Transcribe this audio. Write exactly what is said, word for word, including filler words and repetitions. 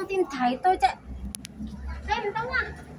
tin thấy tôi chạy. Đây mình tông à.